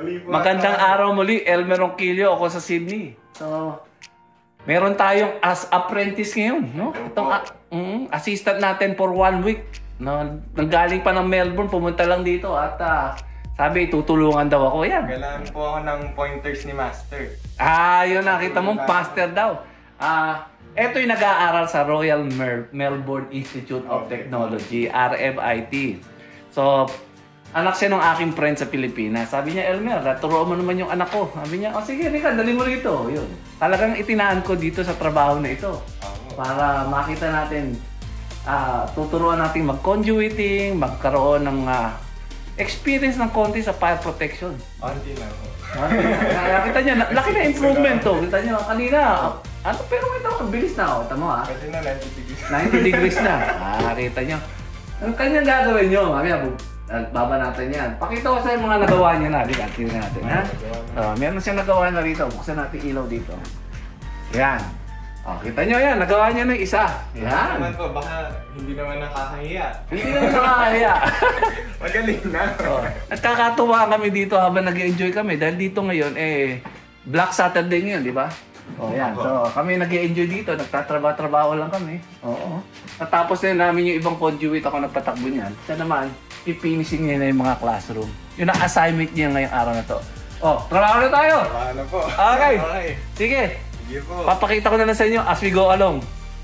Magandang araw muli, Elmer Ronquillo, ako sa Sydney. So, meron tayong as apprentice ngayon, no? Itong assistant natin for 1 week. No, nanggaling pa ng Melbourne, pumunta lang dito at sabi tutulungan daw ako. Yan. Kailangan po ako ng pointers ni Master. Yun nakita mong master daw. Ito yung nag-aaral sa Royal Melbourne Institute of Technology, RMIT. So, anak siya ng aking friend sa Pilipinas. Sabi niya, Elmer, turuan mo naman yung anak ko. Sabi niya, sige, Rika, dali mo rito. Yun. Talagang itinaan ko dito sa trabaho na ito. Para makita natin, tuturuan natin mag-conduiting, magkaroon ng experience ng konti sa fire protection. Konti na po. Kita niya, laki na improvement to. Kita niya, kanina, pero ito, bilis na ako. Tama ha? Kasi na 90 degrees. 90 degrees na. Kita niya. Ano kanyang gagawin nyo? Mamaya, baba natin yan. Pakita ko sa mga nagawa niya na. Dito, tingnan natin, ha? Meron siyang nagawa na rito. Buksan natin ilaw dito. Yan. Kita nyo yan. Nagawa niya na isa. Yan. Naman po, baka hindi naman nakakahiya. Hindi naman nakakahiya. Magaling na. Nagkakatuwa kami dito habang nag-enjoy kami. Dahil dito ngayon, Black Saturday ngayon, di ba? Yan. So, kami nag-enjoy dito. Nagtatrabaho lang kami. Oo. Natapos na namin yung ibang conduit. Ako nagpatakbo niyan. Siya naman, i-finishing niya na yung mga classroom. Yun ang assignment niya ngayong araw na to. Trabaho na tayo! Trabaho na po. Okay. Sige. Sige po. Papakita ko na lang sa inyo as we go along.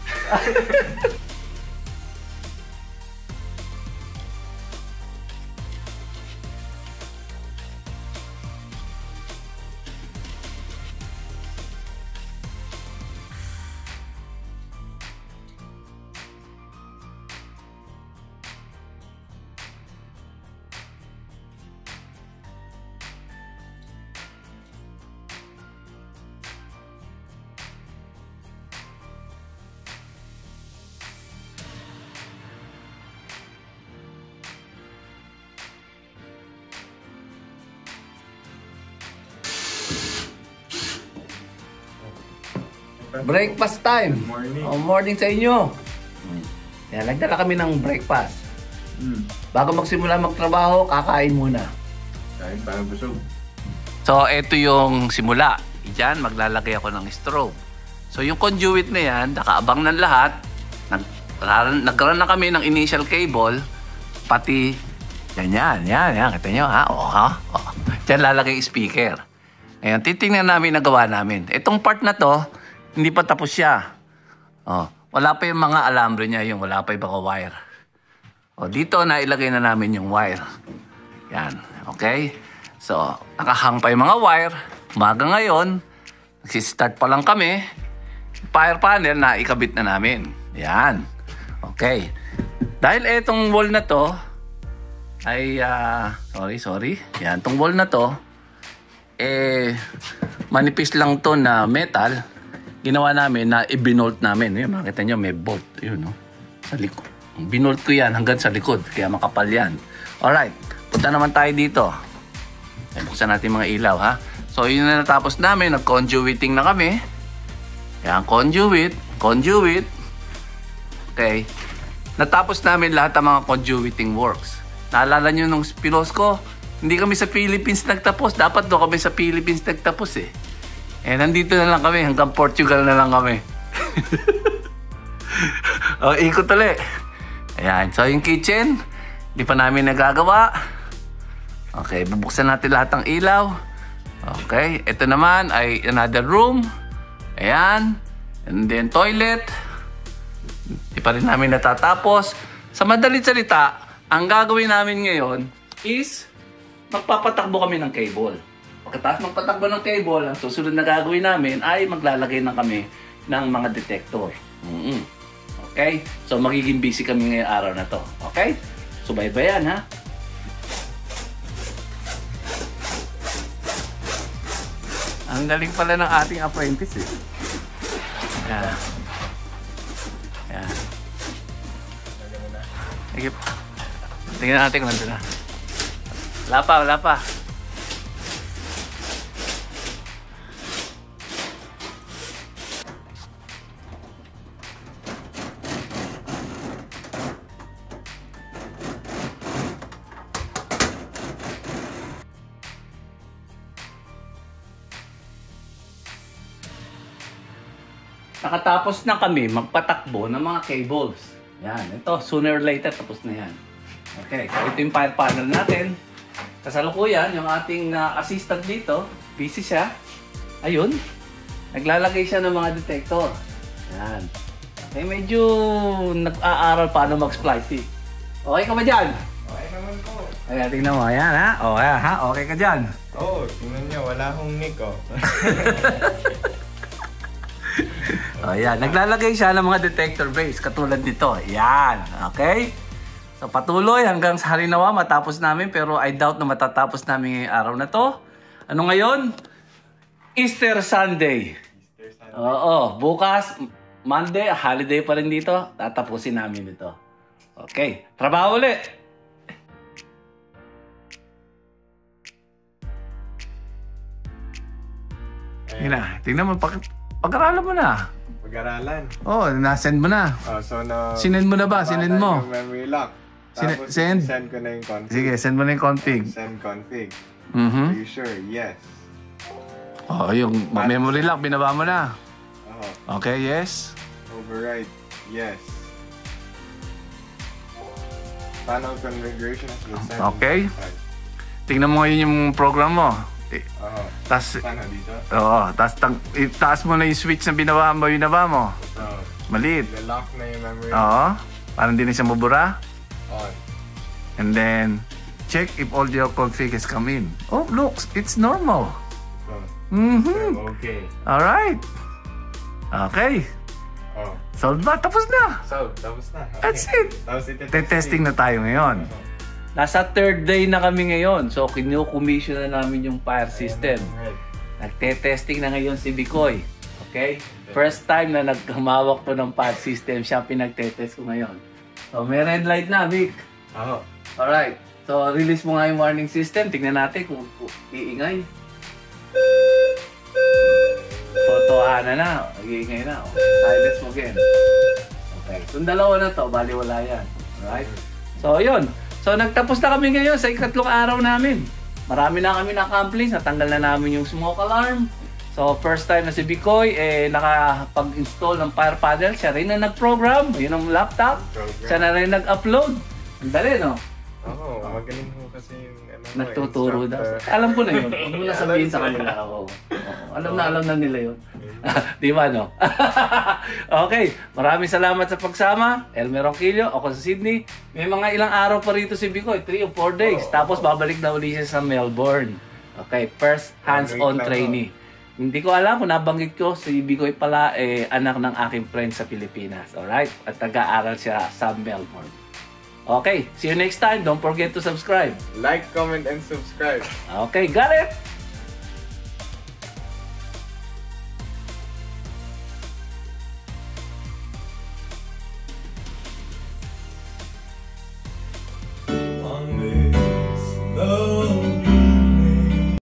Breakfast time. Morning. Morning sa inyo. Yan, nagdala kami ng breakfast. Bago magsimula magtrabaho, kakain muna. Kain para busog. So, ito yung simula. Diyan, maglalagay ako ng strobe. So, yung conduit na yan, nakaabang ng lahat. Nagkaroon na kami ng initial cable. Pati, yan. Kita nyo, ha? Diyan lalagay yung speaker. Ayan, titingnan namin na gawa namin. Itong part na to, hindi pa tapos siya. Wala pa yung mga alambre niya, wala pa yung baka wire. Dito na ilagay na namin yung wire. Yan, okay? So, nakahang pa yung mga wire. Umaga ngayon, nagsistart pa lang kami. Fire panel na ikabit na namin. Yan. Okay. Dahil etong wall na to, ay, sorry. Yan, tong wall na to, manipis lang to na metal. Ginawa namin na i-binolt namin. Yun, makita nyo, may bolt. Yun, no? Sa likod. Binolt ko yan hanggang sa likod. Kaya makapal yan. Alright. Punta naman tayo dito. Buksan natin mga ilaw, ha? So, yun na natapos namin. Nag-conduiting na kami. Yan, conduit. Okay. Natapos namin lahat ng mga conduiting works. Naalala nyo nung pilos ko, hindi kami sa Philippines nagtapos. Dapat doon kami sa Philippines nagtapos, nandito na lang kami. Hanggang Portugal na lang kami. Ikot ulit. Ayan. So, yung kitchen, hindi pa namin nagagawa. Okay. Bubuksan natin lahat ng ilaw. Okay. Ito naman ay another room. Ayan. And then, toilet. Hindi pa rin namin natatapos. Sa madalit salita, ang gagawin namin ngayon is magpapatakbo kami ng cable. Pagkatapos magpatakbo ng cable, ang susunod na gagawin namin ay maglalagay na kami ng mga detector. Okay? So, magiging busy kami ngayong araw na to. Okay? So, bye-bye, ha? Ang galing pala ng ating apprentice, Yan. Sige. Tingnan natin kung nandun na. Wala pa. nakatapos na kami magpatakbo ng mga cables. Yan, ito, sooner or later, tapos na yan. Okay, so ito yung fire panel natin. Kasalukuyan, yung ating assistant dito, busy siya. Ayun, naglalagay siya ng mga detector. Yan. Eh, medyo nag-aaral paano mag-splice. Okay ka ba dyan? Okay naman po. Ayan, tingnan mo. Ayan, ha? O, ayan, ha? Okay ka dyan? Oo, tingnan niyo, wala akong nick, oh. O, ayan. Naglalagay siya ng mga detector base, katulad nito. Ayan, okay? So, patuloy hanggang sa halinawa matapos namin, pero I doubt na matatapos namin ngayong araw na to. Ano ngayon? Easter Sunday. Easter Sunday. Oo, bukas, Monday, holiday pa rin dito. Tatapusin namin ito. Okay, trabaho ulit. Tingnan mo, pag-aralan mo na. Pag-aralan. Oo, na-send mo na. So na... Sinend mo na ba? Sinend mo? Yung memory lock. Tapos Send? send ko na yung config. Sige, send mo na yung config. Send config. Mhm. Are you sure? Yes. Oh, yung memory lock, binaba mo na. Oo. Okay, yes. Override. Yes. Panel configuration has been sent. Okay. Tingnan mo ngayon yung program mo. Oo. Tas, Paano dito? oo, itaas mo na yung switch na binaba mo. So, Maliit. lock na yung memory. Oo. Parang hindi na siya mabura. On. And then, check if all your config has come in. Oh, look, it's normal. So, okay. Alright. Okay. Oh. Solved ba? Tapos na. So, tapos na. Okay. That's it. Tapos Testing na tayo ngayon. Nasa third day na kami ngayon. So, kinu-commission na namin yung fire system. Nagte-testing na ngayon si Bikoy. Okay? First time na nagkamawak to ng fire system, siya pinagte-test ko ngayon. So, may red light na, Vic. Oo. Alright. So, release mo nga yung warning system. Tingnan natin kung iingay. Totohanan na. Iingay na. Silence mo again. Okay. Itong dalawa na to, bali wala yan. Alright? So, yun. So, nagtapos na kami ngayon sa ikatlong araw namin. Marami na kami na-accomplish. Natanggal na namin yung smoke alarm. So, first time na si Bikoy, nakapag-install ng fire panel. Siya rin na nag-program. Yun ang laptop. Siya na rin nag-upload. Ang dali, no? Oo, magaling mo kasi yung Nagtuturo daw. Alam ko na yun. Huwag mo na sabihin sa kanila. Oo. Alam na nila yun. Di ba, no? Okay. Maraming salamat sa pagsama. Elmer Ronquillo, ako sa Sydney. May mga ilang araw pa rito si Bikoy. 3 or 4 days. Tapos babalik na uli siya sa Melbourne. Okay. First hands-on trainee. Hindi ko alam kung nabanggit ko, si Bikoy pala anak ng aking friend sa Pilipinas. Alright? At nag-aaral siya sa Melbourne. Okay, see you next time. Don't forget to subscribe. Like, comment, and subscribe. Okay, got it?